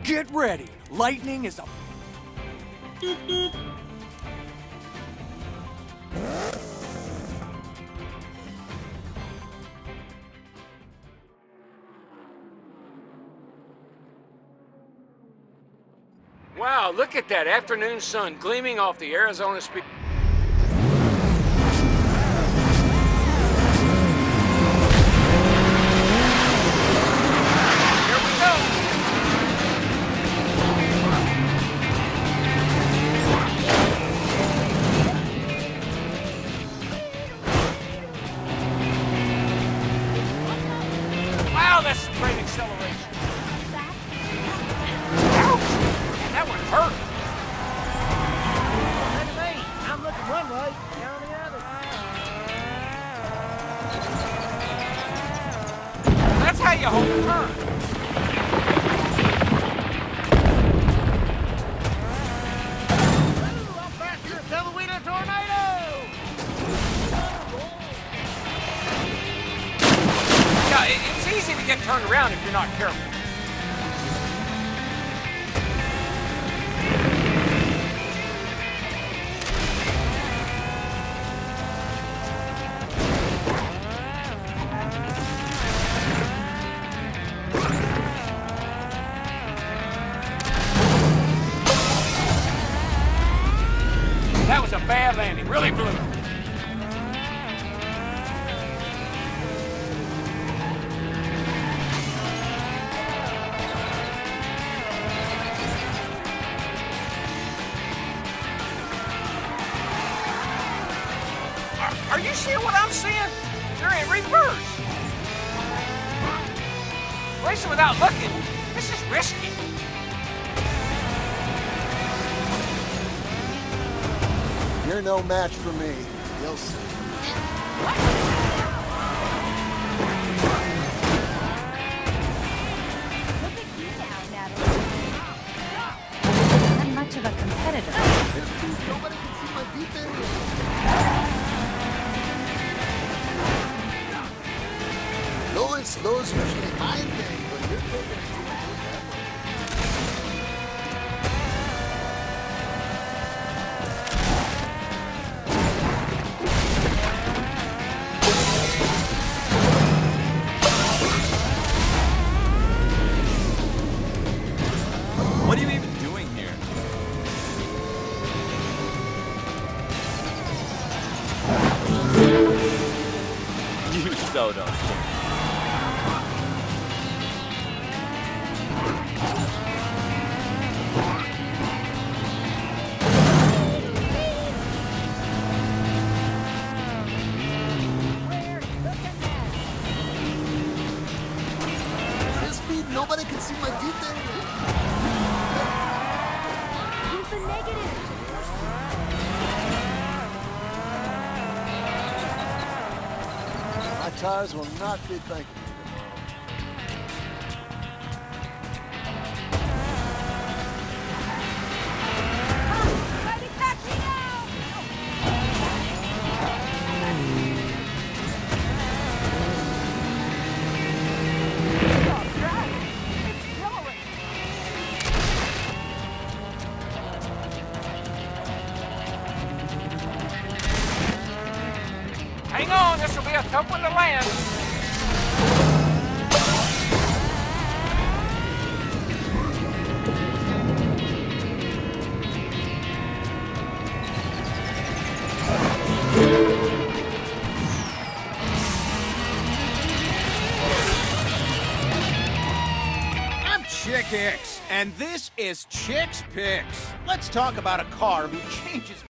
Get ready. Lightning is a... Wow, look at that afternoon sun gleaming off the Arizona Speed. Here we go. Wow, that's great acceleration. Ouch! That one hurt. Look at me. I'm looking one way, down the other. That's how you hold the turn. Ooh, I'm faster, double-wheeler tornado! Yeah, it's easy to get turned around if you're not careful. That was a bad landing, really blew it. Are you seeing what I'm seeing? They're in reverse. Racing without looking, this is risky. You're no match for me. You'll see. Look at you now, Natalie. Not much of a competitor. Nobody can see my deep end. Low and slow is usually my thing, but you're taking it too much. What are you even doing here? You so don't care. This speed, nobody can see my deep end. Use the negative. My tires will not be thanking me. Ready, taxi now! All right. Accelerate. Hang on, this will be a tough one to land. I'm Chick Hicks, and this is Chick's Picks. Let's talk about a car who changes